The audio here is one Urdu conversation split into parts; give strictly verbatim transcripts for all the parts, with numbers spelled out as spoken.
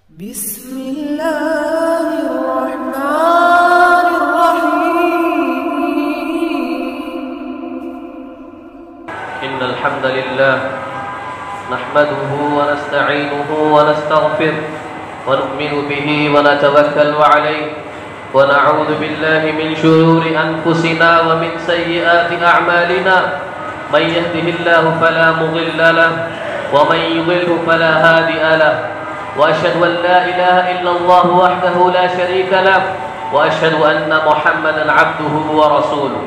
بسم الله الرحمن الرحيم إن الحمد لله نحمده ونستعينه ونستغفره ونؤمن به ونتوكل عليه ونعوذ بالله من شرور أنفسنا ومن سيئات أعمالنا من يهده الله فلا مضل له ومن يضله فلا هادي له وأشهد أن لا إله إلا الله وحده لا شريك له وأشهد أن محمدا عبده ورسوله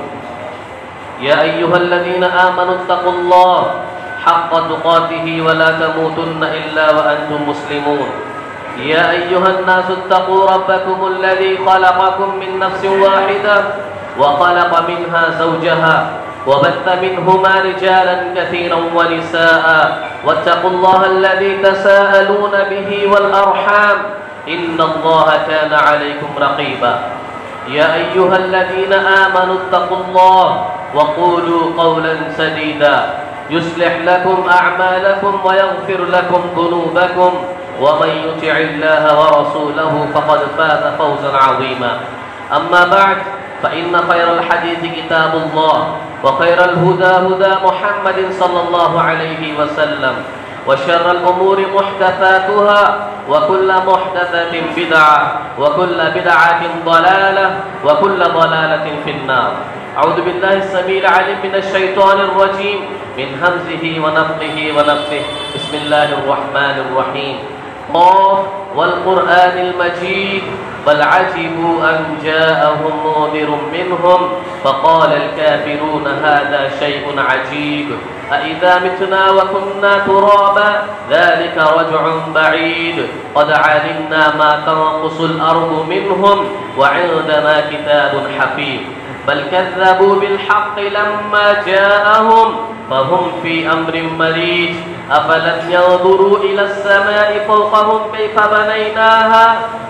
يا أيها الذين آمنوا اتقوا الله حق تقاته ولا تموتن إلا وأنتم مسلمون يا أيها الناس اتقوا ربكم الذي خلقكم من نفس واحدة وخلق منها زوجها وبث منهما رجالا كثيرا ونساء واتقوا الله الذي تساءلون به والأرحام إن الله كان عليكم رقيبا يا أيها الذين آمنوا اتقوا الله وقولوا قولا سديدا يصلح لكم أعمالكم ويغفر لكم ذنوبكم ومن يطع الله ورسوله فقد فاز فوزا عظيما أما بعد فإن خير الحديث كتاب الله وخير الهدى هدى محمد صلى الله عليه وسلم وشر الأمور محدثاتها وكل محدثة بدعة وكل بدعة ضلالة وكل ضلالة في النار أعوذ بالله السميع العليم من الشيطان الرجيم من همزه ونفخه ونفثه بسم الله الرحمن الرحيم قاف والقرآن المجيد بل عجبوا أن جاءهم منذر منهم فقال الكافرون هذا شيء عجيب أإذا متنا وكنا ترابا ذلك رجع بعيد قد علمنا ما تنقص الأرض منهم وعندنا كتاب حفيظ بل كذبوا بالحق لما جاءهم فهم في أمر مريج أفلم ينظروا إلى السماء فوقهم كيف بنيناها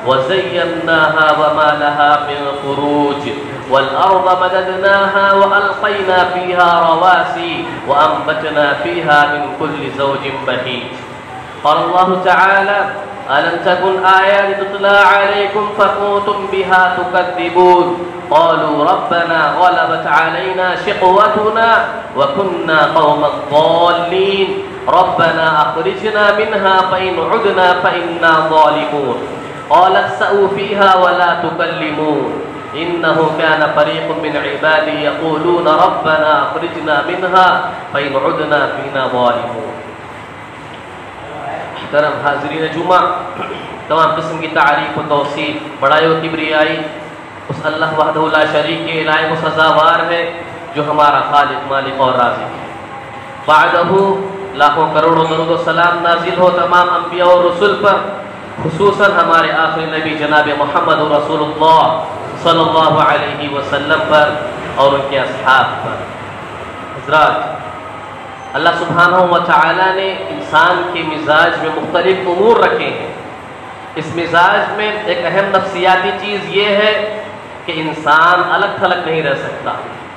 وزيناها وما لها من فروج والأرض مددناها وألقينا فيها رواسي وأنبتنا فيها من كل زوج بهيج قال الله تعالى ألم تكن آيات تتلى عليكم فكنتم بها تكذبون قالوا ربنا غلبت علينا شقوتنا وكنا قوما ضالين ربنا أخرجنا منها فإن عدنا فإنا ظالمون قال اخسئوا فيها ولا تكلمون إنه كان فريق من عبادي يقولون ربنا أخرجنا منها فإن عدنا فإنا ظالمون محترم حاضرین جمعہ، تمام قسم کی تعریف و توصیف بڑائی و کبریائی اس اللہ وحدہ لا شریک کے لائق و سزاوار ہے جو ہمارا خالق، مالک اور رازق ہے۔ بعدہ لاکھوں کروڑوں درود و سلام نازل ہو تمام انبیاء و رسول پر، خصوصاً ہمارے آخری نبی جناب محمد رسول اللہ صلی اللہ علیہ وسلم پر اور ان کے اصحاب پر۔ حضرات، اللہ سبحانہ و تعالیٰ نے انسان کے مزاج میں مختلف امور رکھے ہیں۔ اس مزاج میں ایک اہم نفسیاتی چیز یہ ہے کہ انسان الگ تھلگ نہیں رہ سکتا۔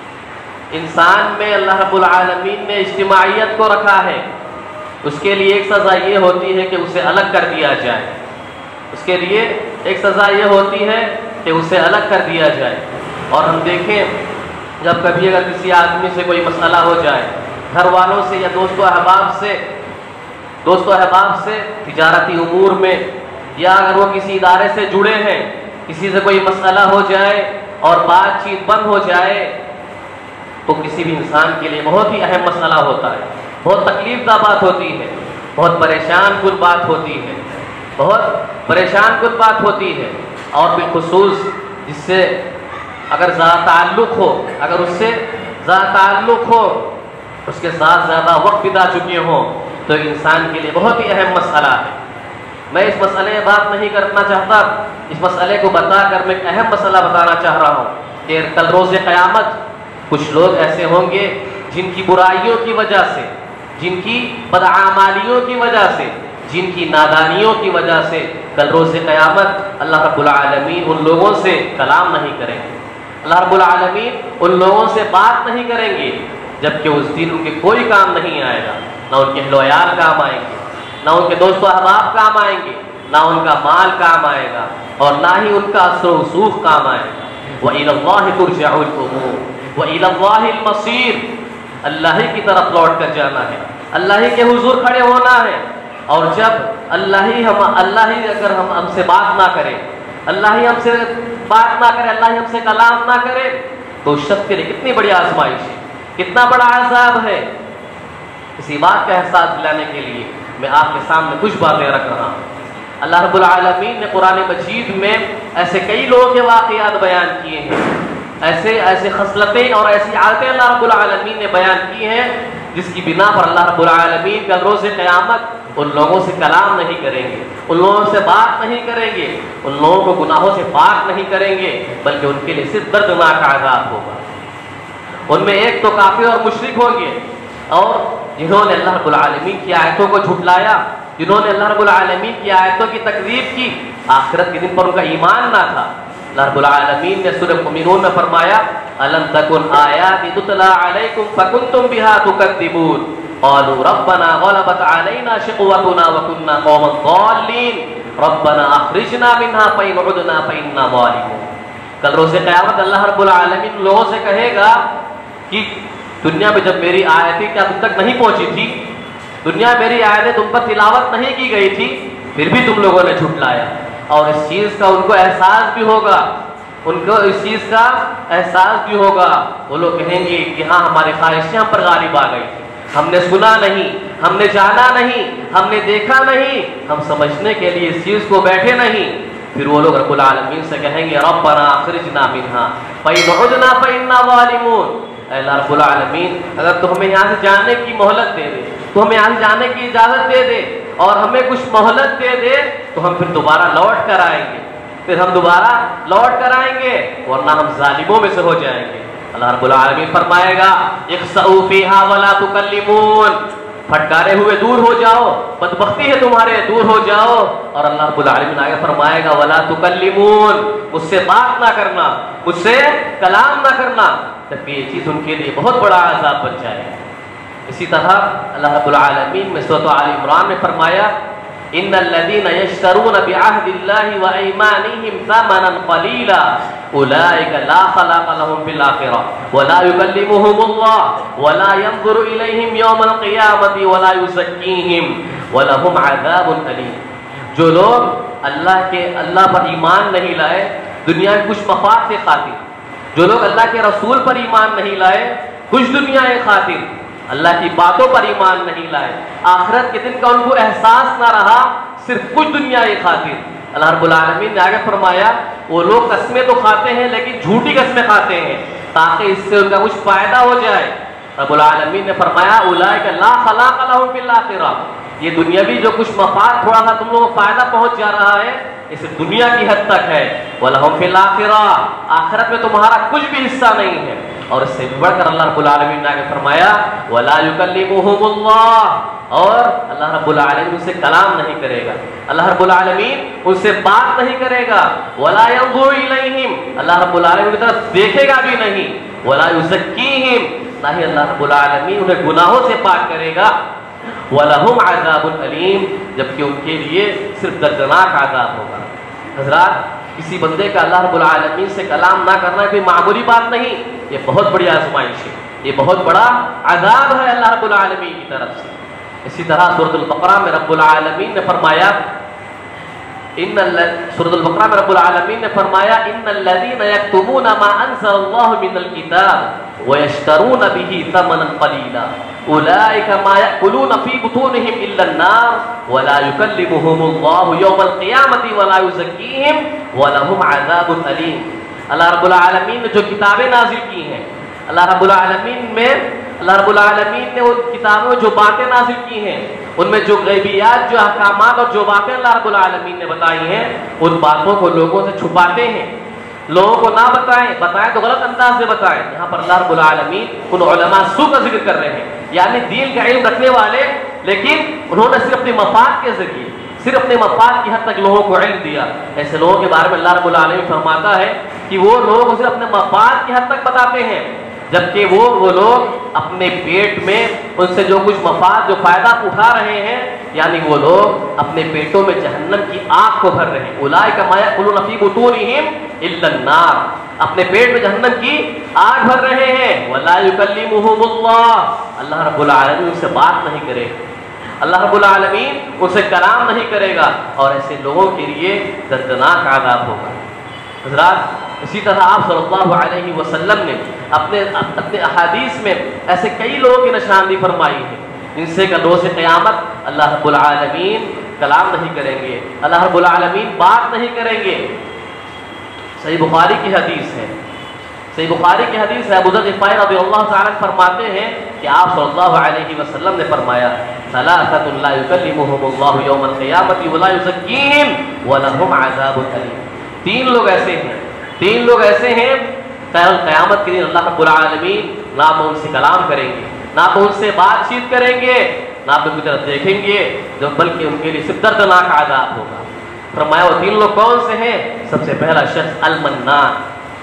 انسان میں اللہ رب العالمین نے اجتماعیت کو رکھا ہے، اس کے لیے ایک سزا یہ ہوتی ہے کہ اسے الگ کر دیا جائے، اس کے لیے ایک سزا یہ ہوتی ہے کہ اسے الگ کر دیا جائے۔ اور ہم دیکھیں جب کبھی اگر کسی آدمی سے کوئی مسئلہ ہو جائے، گھر والوں سے یا دوست و احباب سے دوست و احباب سے تجارتی امور میں، یا اگر وہ کسی ادارے سے جڑے ہیں، کسی سے کوئی مسئلہ ہو جائے اور بات چیت بند ہو جائے تو کسی بھی انسان کے لیے بہت ہی اہم مسئلہ ہوتا ہے، بہت تکلیف دہ بات ہوتی ہے، بہت پریشان کن بات ہوتی ہے، بہت پریشان کن بات ہوتی ہے۔ اور بالخصوص جس سے اگر ذات تعلق ہو، اگر اس سے ذات تعلق ہو، اس کے ساتھ زیادہ وقت بتا چکے ہوں تو انسان کے لیے بہت ہی اہم مسئلہ ہے۔ میں اس مسئلے میں بات نہیں کرنا چاہتا، اس مسئلے کو بتا کر میں ایک اہم مسئلہ بتانا چاہ رہا ہوں کہ کل روز قیامت کچھ لوگ ایسے ہوں گے جن کی برائیوں کی وجہ سے، جن کی بدعمالیوں کی وجہ سے، جن کی نادانیوں کی وجہ سے کل روز قیامت اللہ رب العالمین ان لوگوں سے کلام نہیں کریں گے، اللہ رب العالمین ان لوگوں سے بات نہیں کریں گے، جبکہ اس دن ان کے کوئی کام نہیں آئے گا، نہ ان کے اہل و عیال کام آئیں گے، نہ ان کے دوست و احباب کام آئیں گے، نہ ان کا مال کام آئے گا اور نہ ہی ان کا اثر و رسوخ کام آئے گا۔ وَإِلَى اللَّهِ تُرْجَعُ الْأُمُورُ وَإِلَى اللَّهِ الْمَصِيرُ، اللہ ہی کی طرف لوٹ کر جانا ہے، اللہ ہی کے حضور کھڑے ہونا ہے۔ اور جب اللہ ہی ہم اللہ ہی اگر ہم ہم سے بات نہ کرے، اللہ ہی ہم سے بات نہ کرے، اللہ ہی ہم سے کلام نہ کرے، تو اس شخص کے لیے کتنی بڑی آزمائش ہے، کتنا بڑا عذاب ہے۔ اسی بات کا احساس دلانے کے لیے میں آپ کے سامنے کچھ باتیں رکھ رہا ہوں۔ اللہ رب العالمین نے قرآن مجید میں ایسے کئی لوگوں کے واقعات بیان کیے ہیں، ایسے ایسے خصلتیں اور ایسی عادتیں اللہ رب العالمین نے بیان کی ہیں جس کی بنا پر اللہ رب العالمین کل روز قیامت ان لوگوں سے کلام نہیں کریں گے، ان لوگوں سے بات نہیں کریں گے، ان لوگوں کو گناہوں سے پاک نہیں کریں گے، بلکہ ان کے لیے صرف دردناک عذاب ہوگا۔ ان میں ایک تو کافر اور مشرک ہوں گے، اور جنہوں نے اللہ رب العالمین کی آیتوں کو جھٹلایا، جنہوں نے اللہ رب العالمین کی آیتوں کی تکذیب کی، آخرت کے دن پر ان کا ایمان نہ تھا۔ اللہ رب العالمین نے سورہ مومنون میں فرمایا أَلَمْ تَكُنْ آيَاتِ تُتْلَى عَلَيْكُمْ فَكُنْتُمْ بِهَا تُكَذِّبُونَ قَالُوا رَبَّنَا غَلَبَتْ عَلَيْنَا شِقْوَتُنَا وَكُنَّا قَوْمًا ضَالِّينَ رَبَّنَا أَخْرِجْنَا مِنْهَا فَإِنْ عُدْنَا فَإِنَّا ظَالِمُونَ۔ کل روز قیامت اللہ رب العالمین لوگوں سے کہے گا کہ دنیا میں جب میری آیتیں کیا تم تک نہیں پہنچی تھی، دنیا میری آیتیں تم پر تلاوت نہیں کی گئی تھی، پھر بھی تم لوگوں نے جھٹلایا۔ اور اس چیز کا ان کو احساس بھی ہوگا، ان کو اس چیز کا احساس بھی ہوگا۔ وہ لوگ کہیں گے کہ ہاں ہماری خواہشیں ہم پر غالب آ گئی تھی، ہم نے سنا نہیں، ہم نے جانا نہیں، ہم نے دیکھا نہیں، ہم سمجھنے کے لیے اس چیز کو بیٹھے نہیں۔ پھر وہ لوگ رب العالمین سے کہیں گے ربنا اخرجنا منها فإن عدنا فإنا ظالمون۔ اے اللہ رب العالمین، اگر تو ہمیں یہاں سے جانے کی مہلت دے دے، تو ہمیں یہاں سے جانے کی اجازت دے دے اور ہمیں کچھ مہلت دے دے تو ہم پھر دوبارہ لوٹ کر آئیں گے، پھر ہم دوبارہ لوٹ کر آئیں گے، ورنہ ہم ظالموں میں سے ہو جائیں گے۔ اللہ رب العالمین فرمائے گا اخسؤوا فیہا ولا تکلمون، پھٹکارے ہوئے دور ہو جاؤ، بدبختی ہے تمہارے، دور ہو جاؤ۔ اور اللہ رب العالمین آگے فرمائے گا ولا تکلمون، مجھ سے بات نہ کرنا، مجھ سے کلام نہ کرنا، جبکہ یہ چیز ان کے لیے بہت بڑا عذاب بن جائے گا۔ اسی طرح اللہ رب العالمین میں سورۃ آل عمران میں فرمایا ان الذين يشترون بعهد الله وايمانهم ثمنا قليلا اولئك لا خلاق لهم في الاخره ولا يكلمهم الله ولا ينظر اليهم يوم القيامه ولا يزكيهم ولهم عذاب اليم۔ جو لوگ اللہ کے اللہ پر ایمان نہیں لائے دنیا کے کچھ مفاد کے خاطر، جو لوگ اللہ کے رسول پر ایمان نہیں لائے کچھ دنیا کے خاطر، اللہ کی باتوں پر ایمان نہیں لائے، آخرت کے دن کا ان کو احساس نہ رہا، صرف کچھ دنیا کی خاطر، اللہ رب العالمین نے آگے فرمایا وہ لوگ قسمیں تو کھاتے ہیں لیکن جھوٹی قسمیں کھاتے ہیں تاکہ اس سے ان کا کچھ فائدہ ہو جائے۔ رب العالمین نے فرمایا اولئک لا خلاق لهم فی الاخرہ، یہ دنیاوی جو کچھ مفاد تھوڑا سا تم لوگوں کو فائدہ پہنچ جا رہا ہے یہ صرف دنیا کی حد تک ہے، وَلَهُمْ فِي الْآخِرَةِ، آخرت میں تمہارا کچھ بھی حصہ نہیں ہے۔ اور اس سے بڑھ کر اللہ رب العالمین نے آگے فرمایا وَلَا يُكَلِّمُهُمُ اللَّهُ، اور اللہ رب العالمین ان سے کلام نہیں کرے گا، اللہ رب العالمین ان سے بات نہیں کرے گا، وَلَا يَنظُرُ إِلَيْهِمْ، اللہ رب العالمین کی طرف دیکھے گا بھی نہیں، وَلَا يُزَكِّيهِمْ، نہ ہی اللہ رب العالمین انہیں گناہوں سے پاک کرے گا، وَلَهُمْ عَذَابٌ أَلِيمٌ، جبکہ ان کے لیے صرف دردناک عذاب ہوگا۔ حضرات، کسی بندے کا اللہ رب العالمین سے کلام نہ کرنا کوئی معمولی بات نہیں، یہ بہت بڑی آزمائش ہے، یہ بہت بڑا عذاب ہے اللہ رب العالمین کی طرف سے۔ اسی طرح سورۃ البقرہ میں رب العالمین نے فرمایا ان سورۃ البقرہ میں رب العالمین نے فرمایا ان الذين يكتمون ما انزل الله من الكتاب ويشترون به ثمنا قليلا اولئك ما ياكلون في بطونهم الا النار ولا يكلمهم الله يوم القيامه ولا يزكيهم ولهم عذاب اليم۔ اللہ رب العالمین نے جو کتابیں نازل کی ہیں، اللہ رب العالمین میں اللہ رب العالمین نے ان کتابوں میں جو باتیں نازل کی ہیں، ان میں جو غیبیات، جو احکامات اور جو باتیں اللہ رب العالمین نے بتائی ہیں، ان باتوں کو لوگوں سے چھپاتے ہیں، لوگوں کو نہ بتائیں، بتائیں تو غلط انداز سے بتائیں۔ یہاں پر اللہ رب العالمین ان علماء سو کا ذکر کر رہے ہیں، یعنی دین کا علم رکھنے والے، لیکن انہوں نے صرف اپنے مفاد کے ذریعے، صرف اپنے مفاد کی حد تک لوگوں کو علم دیا۔ ایسے لوگوں کے بارے میں اللہ رب العالمین فرماتا ہے کہ وہ لوگ صرف اپنے مفاد کی حد تک بتاتے ہیں، جبکہ وہ وہ لوگ اپنے پیٹ میں ان سے جو کچھ مفاد جو فائدہ اٹھا رہے ہیں، یعنی وہ لوگ اپنے پیٹوں میں جہنم کی آگ کو بھر رہے ہیں۔ اولئک ما یأکلون فی بطونہم الا النار، اپنے پیٹ میں جہنم کی آگ بھر رہے ہیں۔ ولا یکلمہم اللہ، اللہ رب العالمین ان سے بات نہیں کرے گا، اللہ رب العالمین ان سے کلام نہیں کرے گا، اور ایسے لوگوں کے لیے دردناک عذاب ہوگا۔ حضرات، اسی طرح آپ صلی اللہ علیہ وسلم نے اپنے اپنے احادیث میں ایسے کئی لوگوں کی نشاندہی فرمائی ہے جن سے کہ روز قیامت اللہ رب العالمین کلام نہیں کریں گے، اللہ رب العالمین بات نہیں کریں گے۔ صحیح بخاری کی حدیث ہے، صحیح بخاری کی حدیث ہے، ابو ذر غفاری رضی اللہ تعالیٰ عنہ فرماتے ہیں کہ آپ صلی اللہ علیہ وسلم نے فرمایا ثلاثۃ لا یکلمہم اللہ یوم القیامۃ ولا یزکیہم ولہم عذاب الیم۔ تین لوگ ایسے ہیں تین لوگ ایسے ہیں قیامت کے دن اللہ رب العالمین نہ تو ان سے کلام کریں گے، نہ تو ان سے بات چیت کریں گے، نہ تو ان کی طرف دیکھیں گے، جو بلکہ ان کے لیے صرف دردناک عذاب ہوگا۔ فرمایا وہ تین لوگ کون سے ہیں؟ سب سے پہلا شخص المنان،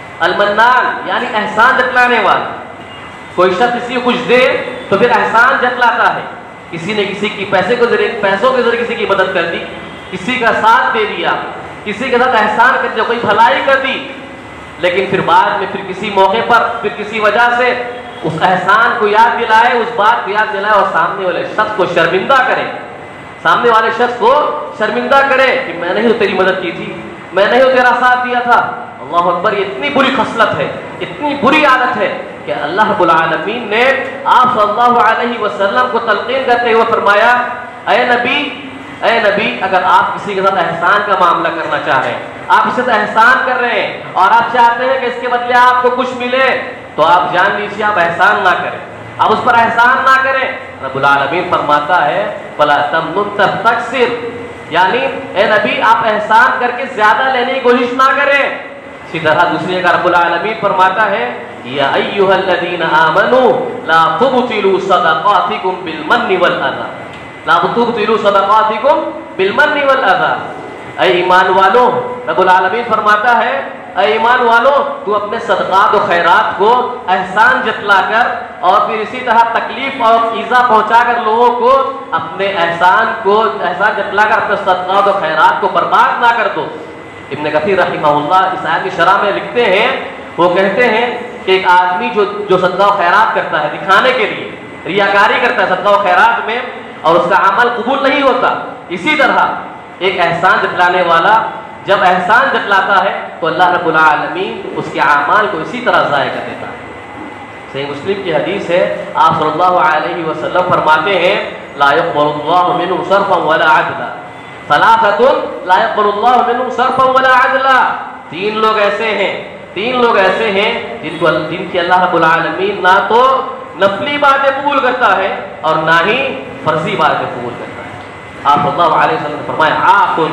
المنان یعنی احسان جتلانے والا۔ کوئی شخص کسی کو کچھ دے تو پھر احسان جتلاتا ہے، کسی نے کسی کی پیسے کو ذریعے پیسوں کے ذریعے کسی کی مدد کر دی، کسی کا ساتھ دے دیا، کسی کے ساتھ احسان کر دیا، کوئی بھلائی کر دی، لیکن پھر بعد میں پھر کسی موقع پر پھر کسی وجہ سے اس احسان کو یاد دلائے، اس بات کو یاد دلائے اور سامنے والے شخص کو شرمندہ کرے، سامنے والے شخص کو شرمندہ کرے کہ میں نے ہی تو تیری مدد کی تھی، میں نے ہی تو تیرا ساتھ دیا تھا۔ اللہ اکبر، یہ اتنی بری خصلت ہے، اتنی بری عادت ہے کہ اللہ رب العالمین نے آپ صلی اللہ علیہ وسلم کو تلقین کرتے ہوئے فرمایا، اے نبی اے نبی اگر آپ کسی کے ساتھ احسان کا معاملہ کرنا چاہ رہے ہیں، آپ اس کے ساتھ احسان کر رہے ہیں اور آپ چاہتے ہیں کہ اس کے بدلے آپ کو کچھ ملے، تو آپ جان لیجیے آپ احسان نہ کریں، آپ اس پر احسان نہ کریں۔ رب العالمین فرماتا ہے فَلَا تَمْنُن تَسْتَكْثِرْ، یعنی اے نبی آپ احسان کر کے زیادہ لینے کی کوشش نہ کریں۔ اسی طرح دوسری جگہ رب العالمین فرماتا ہے یا ایھا الذین آمنوا لا تبطلوا صدقاتکم بالمن والأذى، لا تبطلوا صدقاتکم بالمن والأذى، اے ایمان والو، رب العالمین فرماتا ہے اے ایمان والو تو اپنے صدقات و خیرات کو احسان جتلا کر اور پھر اسی طرح تکلیف اور ایذا پہنچا کر لوگوں کو اپنے احسان کو احسان جتلا کر اپنے صدقات و خیرات کو برباد نہ کر دو۔ ابن کثیر رحمہ اللہ اس آیت کی شرح میں لکھتے ہیں، وہ کہتے ہیں کہ ایک آدمی جو جو صدقہ و خیرات کرتا ہے دکھانے کے لیے، ریاکاری کرتا ہے صدقہ و خیرات میں اور اس کا عمل قبول نہیں ہوتا، اسی طرح ایک احسان جتلانے والا جب احسان جتلاتا ہے تو اللہ رب العالمین اس کے اعمال کو اسی طرح ضائع کر دیتا ہے۔ صحیح مسلم کی حدیث ہے، آپ صلی اللہ علیہ وسلم فرماتے ہیں لا يقبل اللہ منهم صرفا ولا عدلا، ثلاثۃ لا يقبل اللہ منهم صرفا ولا عدلا، تین لوگ ایسے ہیں تین لوگ ایسے ہیں جن کو جن کی اللہ رب العالمین نہ تو نفلی باتیں قبول کرتا ہے اور نہ ہی فرضی باتیں قبول کرتا ہے۔ آپ صلی اللہ علیہ وسلم نے فرمایا عاقن،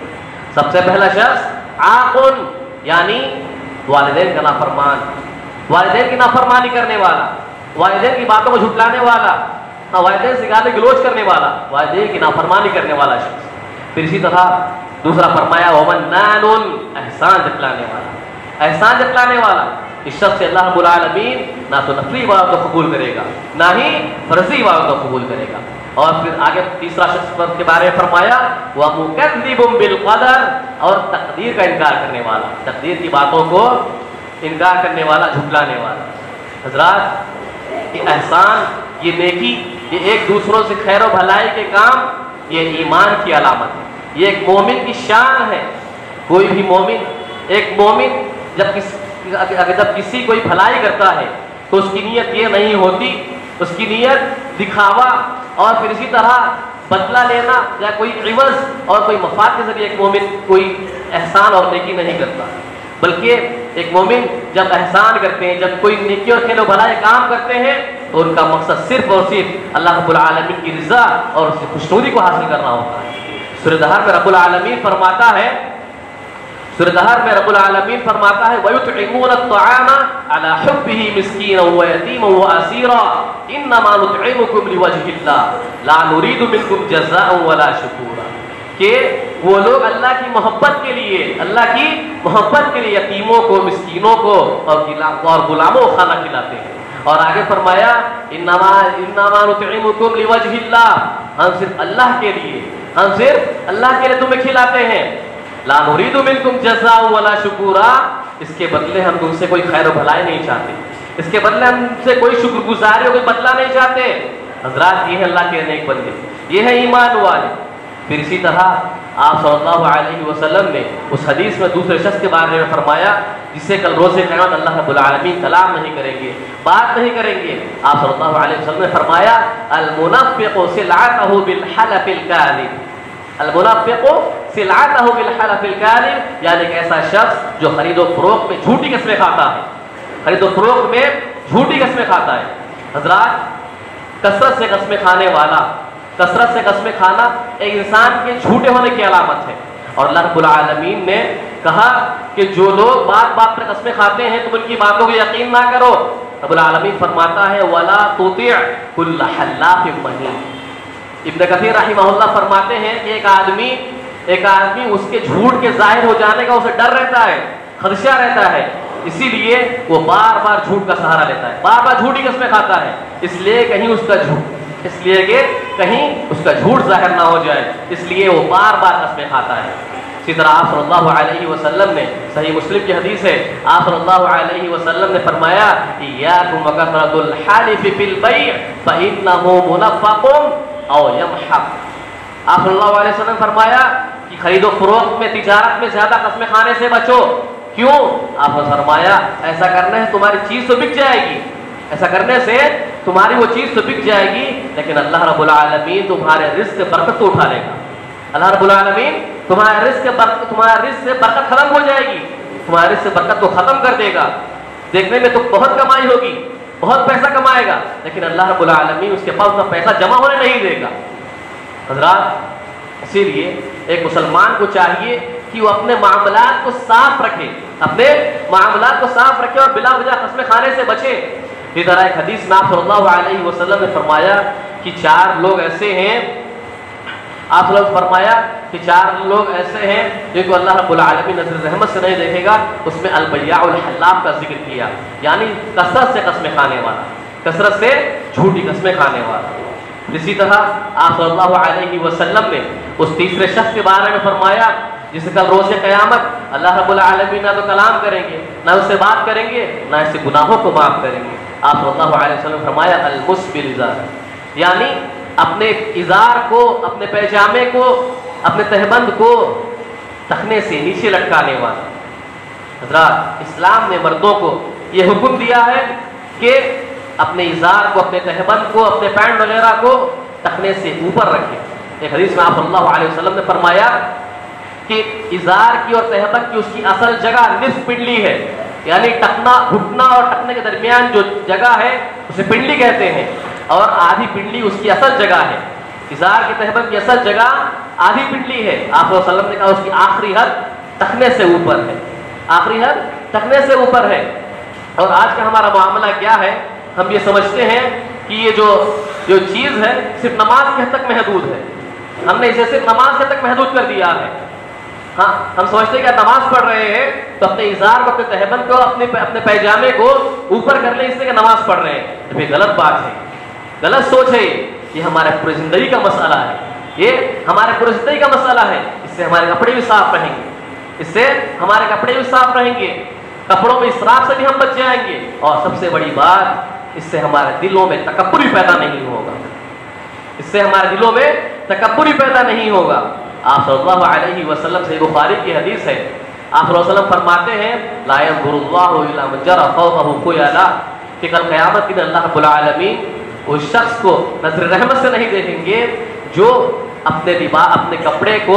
سب سے پہلا شخص عاقن یعنی والدین کا نافرمان، والدین کی نافرمانی کرنے والا، والدین کی باتوں کو جھٹلانے والا، والدین سے گالی گلوچ کرنے والا، والدین کی نافرمانی کرنے والا شخص۔ پھر اسی طرح دوسرا فرمایا ومنان، احسان جتلانے والا، احسان جتلانے والا، اس شخص سے اللہ رب العالمین نہ تو نفلی بات کو قبول کرے گا نہ ہی فرضی بات کو قبول کرے گا۔ اور پھر آگے تیسرا شخص کے بارے میں فرمایا وَمُكَذِّبٌ بِالْقَدَرِ، اور تقدیر کا انکار کرنے والا، تقدیر کی باتوں کو انکار کرنے والا، جھٹلانے والا۔ حضرات، یہ احسان، یہ نیکی، یہ ایک دوسروں سے خیر و بھلائی کے کام، یہ ایمان کی علامت ہے، یہ ایک مومن کی شان ہے۔ کوئی بھی مومن، ایک مومن جب کس اگر جب کسی کوئی بھلائی کرتا ہے تو اس کی نیت یہ نہیں ہوتی، اس کی نیت دکھاوا اور پھر اسی طرح بدلہ لینا یا کوئی عوض اور کوئی مفاد کے ذریعے ایک مومن کوئی احسان اور نیکی نہیں کرتا، بلکہ ایک مومن جب احسان کرتے ہیں، جب کوئی نیکی اور خیر و بھلائی کام کرتے ہیں تو ان کا مقصد صرف اور صرف اللہ رب العالمین کی رضا اور اس کی خوشنودی کو حاصل کرنا ہوتا ہے۔ سورہ دہر میں رب العالمین فرماتا ہے سورہ دہر میں رب العالمین فرماتا ہے وَيُطْعِمُونَ الطَّعَامَ عَلَى حُبِّهِ مِسْكِينًا وَيَتِيمًا وَأَسِيرًا إِنَّمَا نُطْعِمُكُمْ لِوَجْهِ اللَّهِ لَا نُرِيدُ مِنكُمْ جَزَاءً وَلَا شُكُورًا، کہ وہ لوگ اللہ کی محبت کے لیے اللہ کی محبت کے لیے یتیموں کو، مسکینوں کو اور غلاموں کو کھانا کھلاتے ہیں، اور آگے فرمایا انما انما نطعمکم لوجہ اللہ، ہم صرف اللہ کے لیے ہم صرف اللہ کے لیے تمہیں کھلاتے ہیں، لا نريد منکم جزاء ولا شکورا، اس کے بدلے ہم تم سے کوئی خیر و بھلائی نہیں چاہتے، اس کے بدلے ہم سے کوئی شکر گزاری اور کوئی بدلہ نہیں چاہتے۔ حضرات یہ ہے اللہ کے نیک بندے، یہ ہے ایمان والے۔ پھر اسی طرح آپ صلی اللہ علیہ وسلم نے اس حدیث میں دوسرے شخص کے بارے میں فرمایا جس سے کل روز قیامت اللہ رب العالمین کلام نہیں کریں گے، بات نہیں کریں گے۔ آپ صلی اللہ علیہ وسلم نے فرمایا المنفق سلعته بالحلف الكاذب، المنفق سلعته بالحلف الكاذب، یعنی ایک ایسا شخص جو خرید و فروخت میں جھوٹی قسمیں کھاتا ہے، خرید و فروخت میں جھوٹی قسمیں کھاتا ہے۔ حضرات کثرت سے قسمیں کھانے والا، کثرت سے قسمیں کھانا ایک انسان کے جھوٹے ہونے کی علامت ہے، اور اللہ رب العالمین نے کہا کہ جو لوگ بات بات پر قسمیں کھاتے ہیں تم ان کی باتوں کو یقین نہ کرو۔ رب العالمین فرماتا ہے وَلَا تُطِعْ كُلَّ حَلَّافٍ مَّهِينٍ۔ ابن کثیر رحمہ اللہ فرماتے ہیں کہ ایک آدمی ایک آدمی اس کے جھوٹ کے ظاہر ہو جانے کا اسے ڈر رہتا ہے، خدشہ رہتا ہے، اسی لیے وہ بار بار جھوٹ کا سہارا لیتا ہے، بار بار جھوٹی قسمیں کھاتا ہے، اس لیے کہیں اس کا جھوٹ اس لیے کہ کہیں اس کا جھوٹ ظاہر نہ ہو جائے، اس لیے وہ بار بار قسمیں کھاتا ہے۔ اسی طرح آپ صلی اللہ علیہ وسلم نے صحیح مسلم کی حدیث ہے، آپ صلی اللہ علیہ وسلم نے فرمایا ایاکم وکثرۃ الحلف فی البیع فانہ منفق او یمحق۔ آپ صلی اللہ علیہ وسلم نے فرمایا کہ خرید و فروخت میں، تجارت میں زیادہ قسمیں کھانے سے بچو۔ کیوں؟ آپ نے فرمایا ایسا کرنے سے تمہاری چیز تو بک جائے گی، ایسا کرنے سے تمہاری وہ چیز تو بک جائے گی، لیکن اللہ رب العالمین تمہارے رزق سے برکت تو اٹھا لے گا۔ اللہ رب العالمین تمہارے رزق سے برکت تمہارے رزق سے برکت ختم ہو جائے گی، تمہارے رزق سے برکت کو ختم کر دے گا۔ دیکھنے میں تو بہت کمائی ہوگی، بہت پیسہ کمائے گا، لیکن اللہ رب العالمین اس کے پاس اتنا پیسہ جمع ہونے نہیں دے گا۔ حضرات اسی لیے ایک مسلمان کو چاہیے کہ وہ اپنے معاملات کو صاف رکھے، اپنے معاملات کو صاف رکھے اور بلا وجہ قسمیں کھانے سے بچے۔ اسی طرح ایک حدیث میں آپ صلی اللہ علیہ وسلم نے فرمایا کہ چار لوگ ایسے ہیں، آپ صلی اللہ علیہ وسلم فرمایا کہ چار لوگ ایسے ہیں جن کو اللہ رب العالمین نظر رحمت سے نہیں دیکھے گا۔ اس میں البیاع الحلاف کا ذکر کیا، یعنی کثرت سے قسمیں کھانے والا، کثرت سے جھوٹی قسمیں کھانے والا۔ اسی طرح آپ صلی اللہ علیہ وسلم نے اس تیسرے شخص کے بارے میں فرمایا جس کل روز قیامت اللہ رب العالمین نہ تو کلام کریں گے، نہ اس سے بات کریں گے، نہ اس سے گناہوں کو معاف کریں گے۔ آپ صلی اللہ علیہ وسلم نے فرمایا المسبل ازار، یعنی اپنے ازار کو، اپنے پیجامے کو، اپنے تہبند کو ٹخنے سے نیچے لٹکانے والا۔ حضرات اسلام نے مردوں کو یہ حکم دیا ہے کہ اپنے ازار کو، اپنے تہبند کو، اپنے پینٹ وغیرہ کو ٹخنے سے اوپر رکھیں۔ ایک حدیث میں آپ صلی اللہ علیہ وسلم نے فرمایا کہ ازار کی اور تہبند کی اس کی اصل جگہ نصف پنڈلی ہے، یعنی ٹکنا، گھٹنا اور ٹکنے کے درمیان جو جگہ ہے اسے پنڈلی کہتے ہیں، اور آدھی پنڈلی اس کی اصل جگہ ہے۔ ازار کی تہبند کی اصل جگہ آدھی پنڈلی ہے۔ آپ صلی اللہ علیہ وسلم نے کہا اس کی آخری حد ٹکنے سے اوپر ہے، آخری حد ٹکنے سے اوپر ہے۔ اور آج کا ہمارا معاملہ کیا ہے؟ ہم یہ سمجھتے ہیں کہ یہ جو جو چیز ہے صرف نماز کے حد تک محدود ہے، ہم نے اسے صرف نماز کے حد تک محدود کر دیا ہے۔ ہاں ہم سمجھتے ہیں کہ نماز پڑھ رہے ہیں تو اپنے ازار کو، اپنے تہبند کو، اپنے اپنے پیجامے کو اوپر کر لیں اس لیے کہ نماز پڑھ رہے ہیں۔ یہ غلط بات ہے، غلط سوچ ہے، یہ ہمارے پوری زندگی کا مسئلہ ہے، یہ ہمارے پوری زندگی کا مسئلہ ہے۔ اس سے ہمارے کپڑے بھی صاف رہیں گے، اس سے ہمارے کپڑے بھی صاف رہیں گے، کپڑوں میں اسراف سے بھی ہم بچ جائیں گے، اور سب سے بڑی بات اس سے ہمارے دلوں میں تکبر بھی پیدا نہیں ہوگا، اس سے ہمارے دلوں میں تکبر بھی پیدا نہیں ہوگا۔ آپ صلی اللہ علیہ وسلم سے بخاری کی حدیث ہے، آپ صلی اللہ علیہ وسلم فرماتے ہیں لا ينظر الله الى من جرى ثوبه خيلا، کہ کل قیامت کے دن اللہ رب العالمین اس شخص کو نظر رحمت سے نہیں دیکھیں گے جو اپنے لباس، اپنے کپڑے کو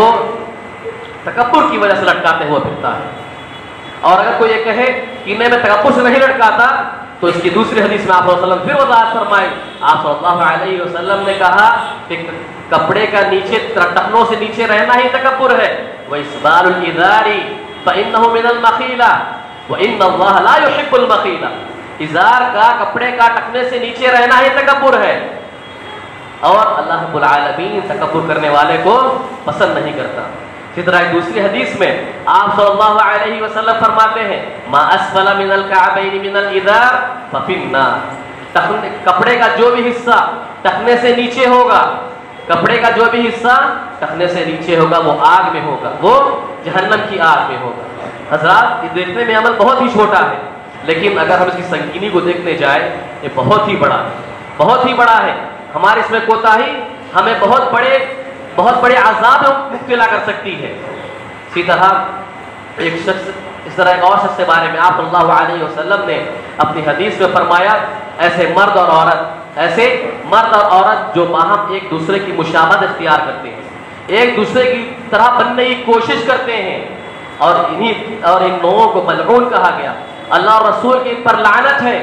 تکبر کی وجہ سے لٹکاتے ہوئے پھرتا ہے۔ اور اگر کوئی یہ کہے کہ میں تکبر سے نہیں لٹکاتا تو اس کی دوسری حدیث میں آپ صلی اللہ علیہ وسلم پھر وضاحت فرمائی۔ آپ صلی اللہ علیہ وسلم نے کہا کہ کپڑے کا نیچے، ٹخنوں سے نیچے رہنا ہی تکبر ہے۔ وَإِسْبَالُ الْإِذَارِ فَإِنَّهُ مِنَ الْمَخِيلَةِ وَإِنَّ اللَّهَ لَا يُحِبُّ الْمَخِيلَةَ، ازار کا، کپڑے کا ٹخنے سے نیچے رہنا ہی تکبر ہے، اور اللہ رب العالمین تکبر کرنے والے کو پسند نہیں کرتا۔ اسی طرح ایک دوسری حدیث میں آپ صلی اللہ علیہ وسلم فرماتے ہیں ما اسفل من الكعبین من الازار ففی النار، کپڑے کا جو بھی حصہ ٹخنے سے نیچے ہوگا، کپڑے کا جو بھی حصہ ٹخنے سے نیچے ہوگا وہ آگ میں ہوگا، وہ جہنم کی آگ میں ہوگا۔ حضرات یہ دیکھنے میں عمل بہت ہی چھوٹا ہے، لیکن اگر ہم اس کی سنگینی کو دیکھنے جائیں یہ بہت ہی بڑا ہے، بہت ہی بڑا ہے۔ ہمارے اس میں کوتاہی ہمیں بہت بڑے بہت بڑے عذاب میں مبتلا کر سکتی ہے۔ اسی طرح ایک شخص اس طرح ایک اور شخص کے بارے میں آپ صلی اللہ علیہ وسلم نے اپنی حدیث میں فرمایا، ایسے مرد اور عورت ایسے مرد اور عورت جو باہم ایک دوسرے کی مشابہت اختیار کرتے ہیں، ایک دوسرے کی طرح بننے کی کوشش کرتے ہیں، اور انہی اور ان لوگوں کو ملعون کہا گیا، اللہ اور رسول کی ان پر لعنت ہے۔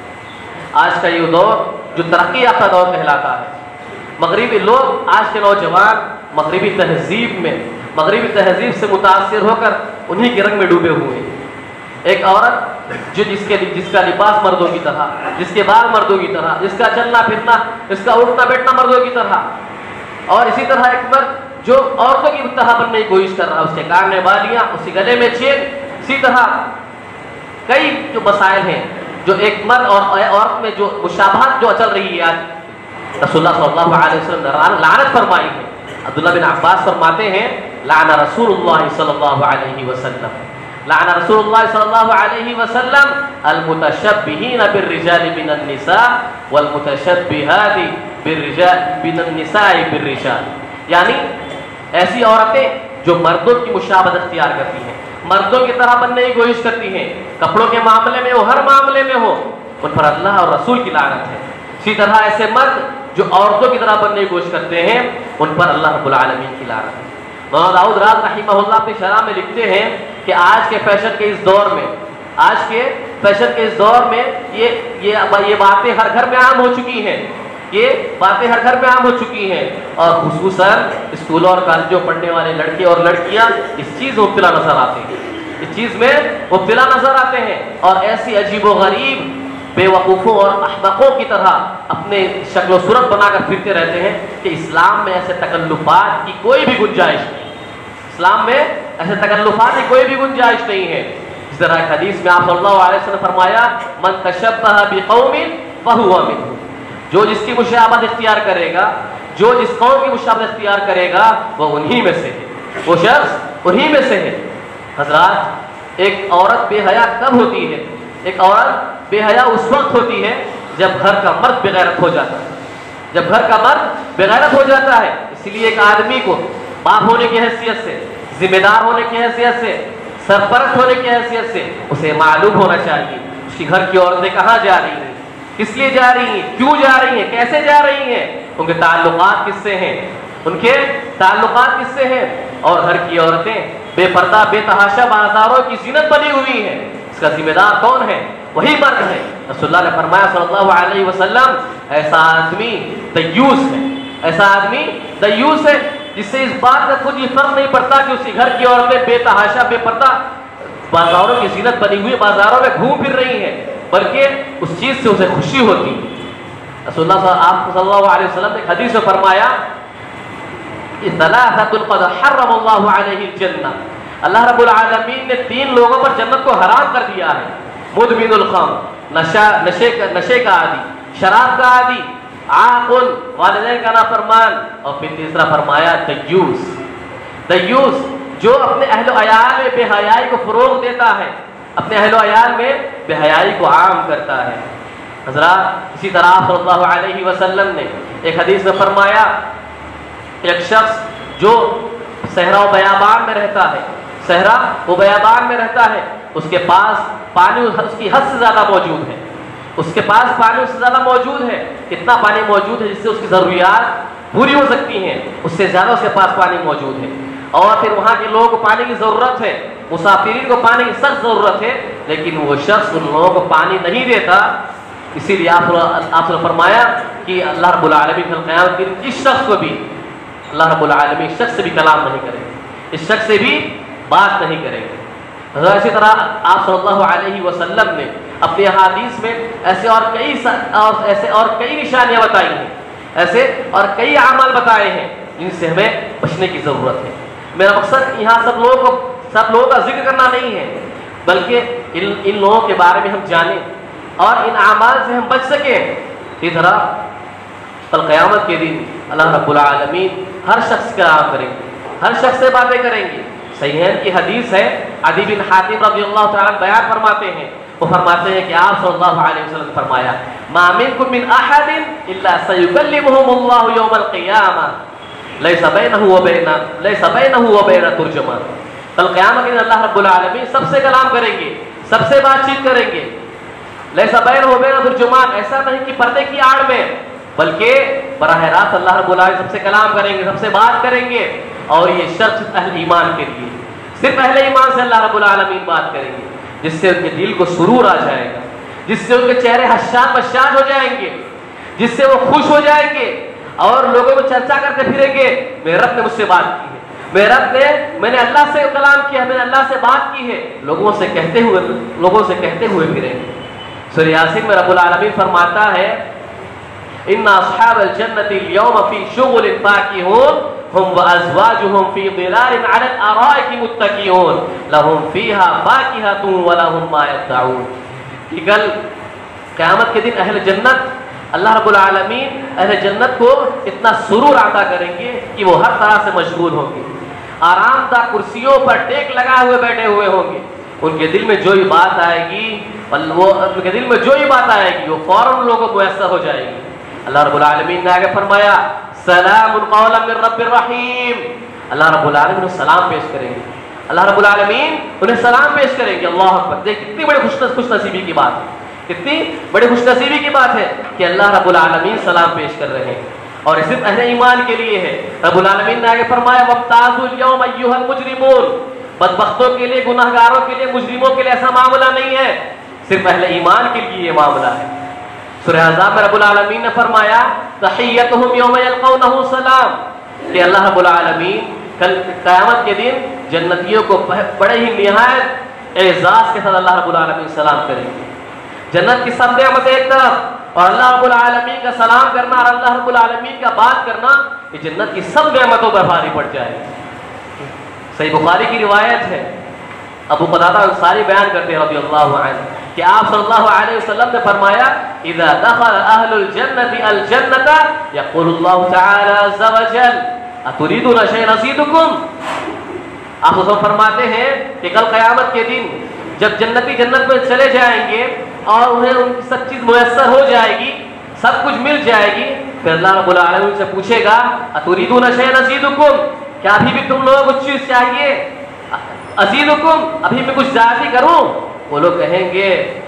آج کا یہ دور جو ترقی یافتہ دور کہلاتا ہے، مغربی لوگ آج کے نوجوان مغربی تہذیب میں مغربی تہذیب سے متاثر ہو کر انہی کے رنگ میں ڈوبے ہوئے ہیں۔ ایک عورت جو جس کے جس کا لباس مردوں کی طرح، جس کے بال مردوں کی طرح، جس کا چلنا پھرنا، اس کا اٹھنا بیٹھنا مردوں کی طرح، اور اسی طرح ایک مرد جو عورتوں کی طرح بننے کی کوشش کر رہا، اس کے کان میں بالیاں، اس کے گلے میں چین، اسی طرح کئی جو مسائل ہیں جو ایک مرد اور عورت میں جو مشابہت جو چل رہی ہے، آج رسول اللہ صلی اللہ علیہ وسلم نے لعنت فرمائی ہے۔ عبداللہ بن عباس فرماتے ہیں، لعن رسول اللہ صلی اللہ علیہ وسلم لعن رسول اللہ صلی اللہ علیہ وسلم المتشبہین بالرجال من النساء والمتشبہات بالرجال من النساء بالرجال، یعنی ایسی عورتیں جو مردوں کی مشابہت اختیار کرتی ہیں، مردوں کی طرح بننے کی کوشش کرتی ہیں، کپڑوں کے معاملے میں ہو، ہر معاملے میں ہو، ان پر اللہ اور رسول کی لعنت ہے۔ اسی طرح ایسے مرد جو عورتوں کی طرح بننے کی کوشش کرتے ہیں، ان پر اللہ رب العالمین کی لعنت ہے۔ مولانا داؤد راز رحمہ اللہ اپنی شرح میں لکھتے ہیں کہ آج کے فیشن کے اس دور میں آج کے فیشن کے اس دور میں یہ یہ یہ باتیں ہر گھر میں عام ہو چکی ہیں، یہ باتیں ہر گھر میں عام ہو چکی ہیں، اور خصوصاً اسکولوں اور کالجوں پڑھنے والے لڑکے اور لڑکیاں اس چیز میں مبتلا نظر آتے ہیں، اس چیز میں مبتلا نظر آتے ہیں، اور ایسی عجیب و غریب بے وقوفوں اور احمقوں کی طرح اپنے شکل و صورت بنا کر پھرتے رہتے ہیں کہ اسلام میں ایسے تکلفات کی کوئی بھی گنجائش نہیں، اسلام میں ایسے تکلفات کی کوئی بھی گنجائش نہیں ہے۔ اس طرح ایک حدیث میں آپ صلی اللہ علیہ وسلم نے فرمایا، من تشبہ بقوم فہو منہم، جو جس کی مشابہت اختیار کرے گا، جو جس قوم کی مشابہت اختیار کرے گا وہ انہی میں سے ہے، وہ شخص انہی میں سے ہے۔ حضرات ایک عورت بے حیا کب ہوتی ہے؟ ایک عورت بے حیا اس وقت ہوتی ہے جب گھر کا مرد بے غیرت ہو جاتا ہے، جب گھر کا مرد بے غیرت ہو جاتا ہے۔ اس لیے ایک آدمی کو باپ ہونے کی حیثیت سے، ذمہ دار ہونے کی حیثیت سے، سرپرست ہونے کی حیثیت سے اسے معلوم ہونا چاہیے اس کی گھر کی عورتیں کہاں جا رہی ہیں، کس لیے جا رہی ہیں، کیوں جا رہی ہیں، کیسے جا رہی ہیں، ان کے تعلقات کس سے ہیں، ان کے تعلقات کس سے ہیں۔ اور گھر کی عورتیں بے پردہ بے تحاشا بازاروں کی زینت بنی ہوئی ہیں، اس کا ذمہ دار کون ہے؟ وہی مرد ہے۔ رسول اللہ نے فرمایا صلی اللہ علیہ وسلم، ایسا آدمی دیوس ہے، ایسا آدمی دیوس ہے جس سے اس بات کا کچھ فرق نہیں پڑتا کہ اس کے گھر کی عورتیں بے تحاشا بے پردہ بازاروں کی زینت بنی ہوئی بازاروں میں گھوم پھر رہی ہیں، بلکہ اس چیز سے اسے خوشی ہوتی۔ رسول اللہ آپ صلی اللہ علیہ وسلم نے حدیث میں فرمایا، ثلاثۃ قد حرم اللہ علیہ الجنہ، اللہ رب العالمین نے تین لوگوں پر جنت کو حرام کر دیا ہے، مدمن الخمر، نشہ نشے کا نشے کا عادی، شراب کا عادی، عاقل والدین کا نافرمان، اور پھر تیسرا فرمایا دیوس، دیوس جو اپنے اہل و عیال میں بے حیائی کو فروغ دیتا ہے، اپنے اہل و عیال میں بے حیائی کو عام کرتا ہے۔ حضرات اسی طرح صلی اللہ علیہ وسلم نے ایک حدیث میں فرمایا، ایک شخص جو صحرا و بیابان میں رہتا ہے، صحرا و بیابان میں رہتا ہے، اس کے پاس پانی اس کی حد سے زیادہ موجود ہے، اس کے پاس پانی اس سے زیادہ موجود ہے، کتنا پانی موجود ہے جس سے اس کی ضروریات پوری ہو سکتی ہیں، اس سے زیادہ اس کے پاس پانی موجود ہے، اور پھر وہاں کے لوگوں کو پانی کی ضرورت ہے، مسافرین کو پانی کی سخت ضرورت ہے، لیکن وہ شخص ان لوگوں کو پانی نہیں دیتا۔ اسی لیے آپ آپ نے فرمایا کہ اللہ رب العالمین کل قیامت کے دن اس شخص کو بھی اللہ رب العالمین اس شخص سے بھی کلام نہیں کریں گے، اس شخص سے بھی بات نہیں کریں گے۔ اسی طرح آپ صلی اللہ علیہ وسلم نے اپنی احادیث میں ایسے اور کئی اور ایسے اور کئی نشانیاں بتائی ہیں، ایسے اور کئی اعمال بتائے ہیں جن سے ہمیں بچنے کی ضرورت ہے۔ میرا مقصد یہاں سب لوگوں کو سب لوگوں کا ذکر کرنا نہیں ہے، بلکہ ان ان لوگوں کے بارے میں ہم جانیں اور ان اعمال سے ہم بچ سکیں. اسی طرح کل قیامت کے دن اللہ رب العالمین ہر شخص کا کام کریں گے, ہر شخص سے باتیں کریں گے. صحیحین کی حدیث ہے, عدی بن حاتم رضی اللہ تعالیٰ بیان فرماتے ہیں, وہ فرماتے ہیں کہ آپ صلی اللہ علیہ وسلم نے فرمایا ما منکم من احد الا سیکلمہم اللہ یوم القیامہ لیس بینہ وبین لیس بینہ وبین ترجمان. کل قیامت کے دن اللہ رب العالمین سب سے کلام کریں گے, سب سے بات چیت کریں گے. لیس بینہ وبین ترجمان, ایسا نہیں کہ پردے کی آڑ میں, بلکہ براہ راست اللہ رب العالمین سب سے کلام کریں گے, سب سے بات کریں گے. اور یہ شرط اہل ایمان کے لیے, صرف اہل ایمان سے اللہ رب العالمین بات کریں گے, جس سے ان کے دل کو سرور آ جائے گا, جس سے ان کے چہرے حشاد بشاد ہو جائیں گے, جس سے وہ خوش ہو جائیں گے اور لوگوں کو چرچا کرتے پھریں گے میرے رب نے مجھ سے بات کی ہے, میرے رب نے میں نے اللہ سے کلام کیا, میں نے اللہ سے بات کی ہے, لوگوں سے کہتے ہوئے لوگوں سے کہتے ہوئے پھریں گے. سورہ یاسین میں رب العالمین فرماتا ہے ان اصحاب الجنۃ اليوم فی شغل فاکہون هم وازواجهم في ظلال على الارائك متكئون لهم فيها فاكهة ولهم ما يدعون. کہ کل قیامت کے دن اہل جنت, اللہ رب العالمین اہل جنت کو اتنا سرور عطا کریں گے کہ وہ ہر طرح سے مشغول ہوں گے, آرام دہ کرسیوں پر ٹیک لگائے ہوئے بیٹھے ہوئے ہوں گے. ان کے دل میں جو ہی بات آئے گی وہ ان کے دل میں جو ہی بات آئے گی وہ فوراً لوگوں کو میسر ہو جائے گی. اللہ رب العالمین نے آگے فرمایا سلام قولا من رب الرحیم. اللہ رب العالمین انہیں سلام پیش کریں گے, اللہ رب العالمین انہیں سلام پیش کریں گے. اللہ اکبر, دیکھ کتنی بڑی خوش نصیبی کی بات ہے, کتنی بڑی خوش نصیبی کی بات ہے کہ اللہ رب العالمین سلام پیش کر رہے ہیں. اور صرف اہل ایمان کے لیے ہے. رب العالمین نے آگے فرمایا وَامْتَازُوا الْيَوْمَ أَيُّهَا الْمُجْرِمُونَ. بدبختوں کے لیے, گناہگاروں کے لیے, مجرموں کے لیے ایسا معاملہ نہیں ہے, صرف اہل ایمان کے لیے یہ معاملہ ہے. سورہ احزاب میں رب العالمین نے فرمایا تحیتہم یوم یلقونہ سلام, کہ اللہ رب العالمین کل قیامت کے دن جنتیوں کو بڑے ہی نہایت اعزاز کے ساتھ اللہ رب العالمین سلام کریں گے. جنت کی سب نعمتیں ایک طرف اور اللہ رب العالمین کا سلام کرنا اور اللہ رب العالمین کا بات کرنا, یہ جنت کی سب نعمتوں پر بھاری پڑ جائے گی. صحیح بخاری کی روایت ہے, ابو قتادہ انصاری بیان کرتے ہیں رضی اللہ عنہ کہ آپ صلی اللہ علیہ وسلم نے فرمایا اذا دخل اہل الجنت الجنت یقول اللہ تعالی عز وجل اتريدون شيئا ازيدكم. آپ اس وقت فرماتے ہیں کہ کل قیامت کے دن جب جنتی جنت میں چلے جائیں گے اور انہیں ان کی سب چیز میسر ہو جائے گی, سب کچھ مل جائے گی, پھر اللہ رب العالمین سے پوچھے گا اتريدون شيئا ازيدكم, کیا ابھی بھی تم لوگوں کو کچھ چیز چاہیے, ازیدکم ابھی میں کچھ زیادتی کروں. وہ لوگ کہیں گے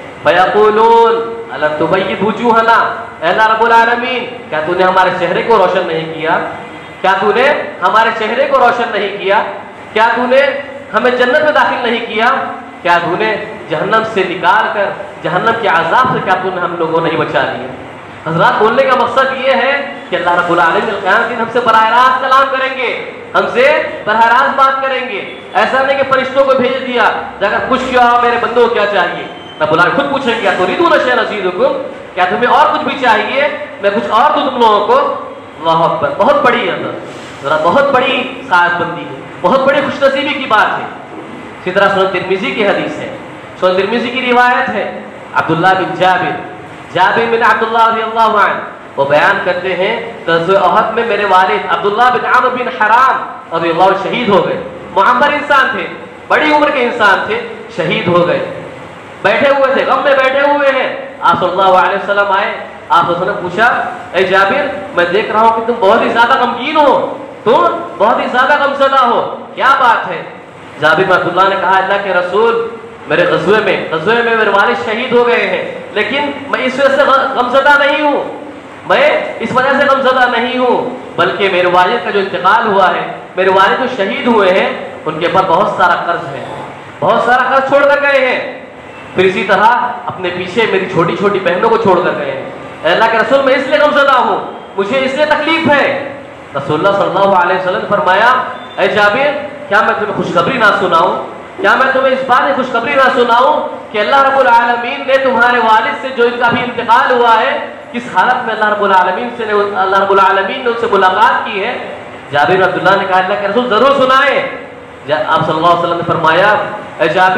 فیقولون الم تبید وجوہنا, اے اللہ رب العالمین کیا تو نے ہمارے چہرے کو روشن نہیں کیا, کیا تو نے ہمارے چہرے کو روشن نہیں کیا, کیا تو نے ہمیں جنت میں داخل نہیں کیا, کیا تو نے جہنم سے نکال کر جہنم کے عذاب سے کیا تو نے ہم لوگوں نہیں بچا لیا. حضرات بولنے کا مقصد یہ ہے کہ اللہ رب العالمین القیامت دن ہم سے براہ راست کلام کریں گے, ہم سے براہ راست بات کریں گے. ایسا نہیں کہ فرشتوں کو بھیج دیا جا کر پوچھ کیا میرے بندوں کو کیا چاہیے, رب العالمین خود پوچھیں گے تريدون شيئا ازيدكم, کیا تمہیں اور کچھ بھی چاہیے, میں کچھ اور دوں تم لوگوں کو. اللہ اکبر, بہت بڑی ہے ذرا, بہت بڑی سعادت بندی ہے, بہت بڑی خوش نصیبی کی بات ہے. اسی طرح سنن ترمذی کی حدیث ہے, سنن ترمذی کی روایت ہے عبداللہ بن جابر جابر بن عبداللہ رضی اللہ عنہ, وہ بیان کرتے ہیں غزوہ احد میں میرے والد عبداللہ بن عمرو بن حرام رضی اللہ عنہ شہید ہو گئے. معمر انسان تھے, بڑی عمر کے انسان تھے, شہید ہو گئے. بیٹھے ہوئے تھے, غم میں بیٹھے ہوئے ہیں. آپ صلی اللہ علیہ وسلم آئے, آپ نے پوچھا اے جابر میں دیکھ رہا ہوں کہ تم بہت ہی زیادہ غمگین ہو, تم بہت ہی زیادہ غمزدہ ہو, کیا بات ہے؟ جابر بن عبداللہ نے کہا اللہ کے رسول میرے غزوے میں غزوے میں میرے والد شہید ہو گئے ہیں, لیکن میں اس وجہ سے غمزدہ نہیں ہوں, میں اس وجہ سے غمزدہ نہیں ہوں, بلکہ میرے والد کا جو انتقال ہوا ہے, میرے والد جو شہید ہوئے ہیں ان کے اوپر بہت سارا قرض ہے, بہت سارا قرض چھوڑ کر گئے ہیں. پھر اسی طرح اپنے پیچھے میری چھوٹی چھوٹی بہنوں کو چھوڑ کر گئے ہیں. اے اللہ کے رسول میں اس لیے غمزدہ ہوں, مجھے اس لیے تکلیف ہے. رسول اللہ صلی اللہ علیہ وسلم نے فرمایا اے جابر کیا میں تمہیں خوشخبری نہ سناؤں, کیا میں تمہیں اس بات کی خوشخبری نہ سناؤں کہ اللہ رب العالمین نے تمہارے والد سے جو ان کا بھی انتقال ہوا ہے کس حالت میں اللہ رب العالمین سے اللہ رب العالمین نے ان سے ملاقات کی ہے. جابر بن عبداللہ نے کہا اللہ کے رسول ضرور سنائے. آپ صلی اللہ علیہ وسلم نے فرمایا اے جابر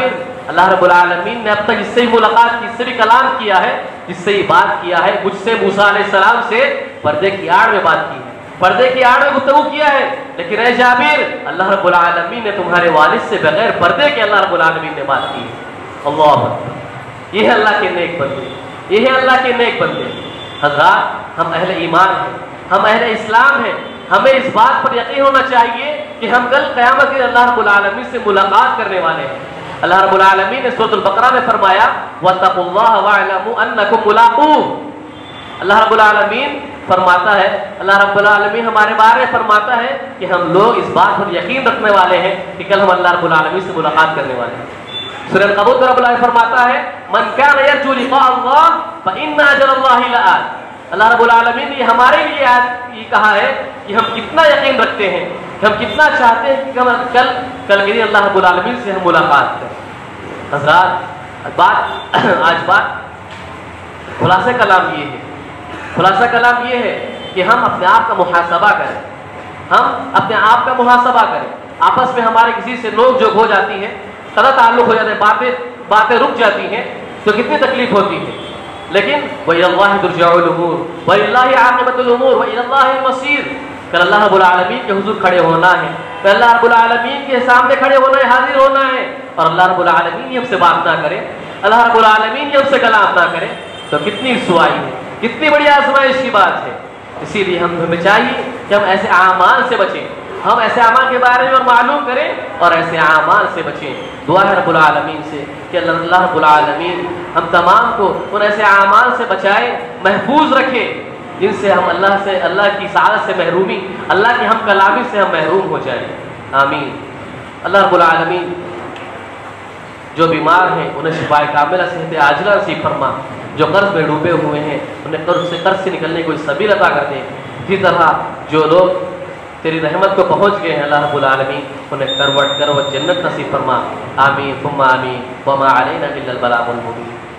اللہ رب العالمین نے اب تک اس سے ہی ملاقات کی، اس سے بھی کلام کیا ہے، جس سے ہی بات کیا ہے مجھ سے موسیٰ علیہ السلام سے پردے کی آڑ میں بات کی ہے، پردے کی آڑ میں گفتگو کیا ہے. لیکن اے جابر، اللہ رب العالمین نے تمہارے والد سے بغیر پردے کے اللہ رب العالمین نے بات کی ہے. اللہ اکبر. یہ ہے اللہ کے نیک بندے، یہ ہے اللہ کے نیک بندے. حضرات، ہم اہل ایمان ہیں، ہم اہل اسلام ہیں. ہمیں اس بات پر یقین ہونا چاہیے کہ ہم کل قیامت کے اللہ رب العالمین سے ملاقات کرنے والے ہیں. اللہ رب العالمین نے سورۃ البقرہ میں فرمایا وَاتَّقُوا اللَّهَ وَاعْلَمُوا أَنَّكُمْ مُلَاقُوهُ. اللہ رب العالمین فرماتا ہے، اللہ رب العالمین ہمارے بارے میں فرماتا ہے کہ ہم لوگ اس بات پر یقین رکھنے والے ہیں کہ کل ہم اللہ رب العالمین سے ملاقات کرنے والے ہیں. سورۃ العنکبوت میں رب العالمین فرماتا ہے من كان يرجو لقاء الله فإن أجل الله لآت. اللہ رب العالمین نے ہمارے لیے یہ کہا ہے کہ ہم کتنا یقین رکھتے ہیں، کہ ہم کتنا چاہتے ہیں کہ ہم کل کل کے دن اللہ رب العالمین سے ہم ملاقات کریں. حضرات، بات آج بات خلاصہ کلام یہ ہے، خلاصہ کلام یہ ہے کہ ہم اپنے آپ کا محاسبہ کریں، ہم اپنے آپ کا محاسبہ کریں. آپس میں ہمارے کسی سے نوک جھوک ہو جاتی ہے، قطع تعلق ہو جاتا ہے، باتیں باتیں رک جاتی ہیں تو کتنی تکلیف ہوتی ہے. لیکن وَإِلَى اللَّهِ تُرْجَعُ الْأُمُورُ وَلِلَّهِ عَاقِبَةُ الْأُمُورِ وَإِلَى اللَّهِ الْمَصِيرُ. کل اللہ رب العالمین کے حضور کھڑے ہونا ہے، کل اللہ رب العالمین کے سامنے کھڑے ہونا ہے، حاضر ہونا ہے. اور اللہ رب العالمین ہم سے بات نہ کرے، اللہ رب العالمین ہم سے کلام نہ کرے تو کتنی رسوائی ہے، کتنی بڑی آزمائش کی بات ہے. اسی لیے ہم ہمیں چاہیے کہ ہم ایسے اعمال سے بچیں، ہم ایسے اعمال کے بارے میں اور معلوم کریں اور ایسے اعمال سے بچیں. دعا ہے رب العالمین سے کہ اللہ رب العالمین ہم تمام کو ان ایسے اعمال سے بچائے، محفوظ رکھے جن سے ہم اللہ سے اللہ کی سعادت سے محرومی، اللہ کی ہم کلامی سے ہم محروم ہو جائیں. آمین. اللہ رب العالمین جو بیمار ہیں انہیں شفائے کاملہ صحت عاجلہ نصیب فرما، جو قرض میں ڈوبے ہوئے ہیں انہیں قرض سے قرض سے نکلنے کو سبیل عطا کر دے. اسی طرح جو لوگ تیری رحمت کو پہنچ گئے ہیں اللہ رب العالمین انہیں کروٹ کروٹ جنت نصیب فرما. آمین ثم آمین. وما علینا الا البلاغ المبین.